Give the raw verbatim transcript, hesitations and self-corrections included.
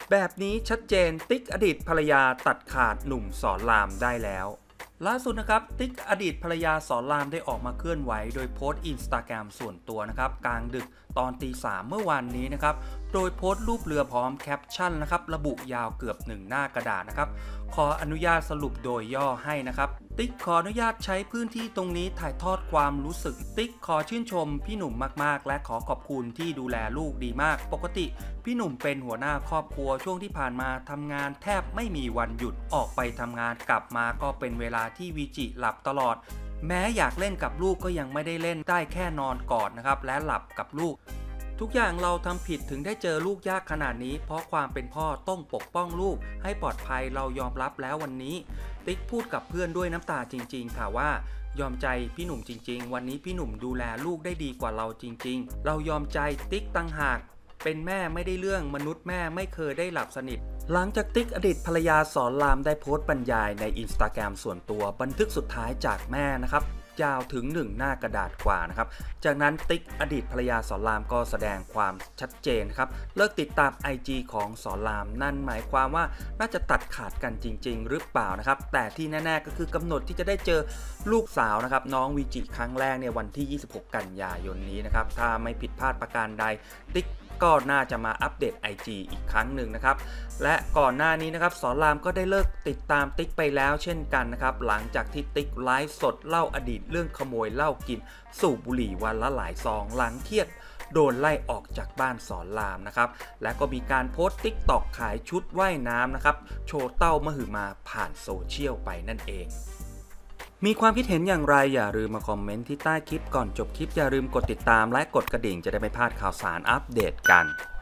แบบนี้ชัดเจนติ๊กอดีตภรรยาตัดขาดหนุ่มสอนรามได้แล้วล่าสุดนะครับติ๊กอดีตภรรยาสอนรามได้ออกมาเคลื่อนไหวโดยโพสต์อินสตาแกรมส่วนตัวนะครับกลางดึกตอนตีสามเมื่อวานนี้นะครับโดยโพสต์รูปเรือพร้อมแคปชั่นนะครับระบุยาวเกือบหนึ่งหน้ากระดาษนะครับขออนุญาตสรุปโดยย่อให้นะครับติ๊กขออนุญาตใช้พื้นที่ตรงนี้ถ่ายทอดความรู้สึกติ๊กขอชื่นชมพี่หนุ่มมากๆและขอขอบคุณที่ดูแลลูกดีมากปกติพี่หนุ่มเป็นหัวหน้าครอบครัวช่วงที่ผ่านมาทำงานแทบไม่มีวันหยุดออกไปทำงานกลับมาก็เป็นเวลาที่วีจิหลับตลอดแม้อยากเล่นกับลูกก็ยังไม่ได้เล่นได้แค่นอนกอดนะครับและหลับกับลูกทุกอย่างเราทำผิดถึงได้เจอลูกยากขนาดนี้เพราะความเป็นพ่อต้องปกป้องลูกให้ปลอดภัยเรายอมรับแล้ววันนี้ติ๊กพูดกับเพื่อนด้วยน้ำตาจริงๆค่ะว่ายอมใจพี่หนุ่มจริงๆวันนี้พี่หนุ่มดูแลลูกได้ดีกว่าเราจริงๆเรายอมใจติ๊กตั้งหากเป็นแม่ไม่ได้เรื่องมนุษย์แม่ไม่เคยได้หลับสนิทหลังจากติ๊กอดีตภรรยาสอนรามได้โพสต์บรรยายในอินสตาแกรมส่วนตัวบันทึกสุดท้ายจากแม่นะครับยาวถึงหนึ่งหน้ากระดาษกว่านะครับจากนั้นติ๊กอดีตภรรยาสอนรามก็แสดงความชัดเจนครับเลิกติดตาม ไอ จี ของสอนรามนั่นหมายความว่าน่าจะตัดขาดกันจริงๆหรือเปล่านะครับแต่ที่แน่ๆก็คือกำหนดที่จะได้เจอลูกสาวนะครับน้องวีจิครั้งแรกในวันที่ยี่สิบหกกันยายนนี้นะครับถ้าไม่ผิดพลาดประการใดติ๊กก็น่าจะมาอัปเดต ไอ จี อีกครั้งหนึ่งนะครับและก่อนหน้านี้นะครับสอนรามก็ได้เลิกติดตามติ๊กไปแล้วเช่นกันนะครับหลังจากที่ติ๊กไลฟ์สดเล่าอดีตเรื่องขโมยเหล้ากินสูบบุหรี่วันละหลายซองหลังเครียดโดนไล่ออกจากบ้านสอนรามนะครับและก็มีการโพสต์ติ๊กต็อกขายชุดว่ายน้ำนะครับโชว์เต้ามหึมาผ่านโซเชียลไปนั่นเองมีความคิดเห็นอย่างไรอย่าลืมมาคอมเมนต์ที่ใต้คลิปก่อนจบคลิปอย่าลืมกดติดตามและกดกระดิ่งจะได้ไม่พลาดข่าวสารอัปเดตกัน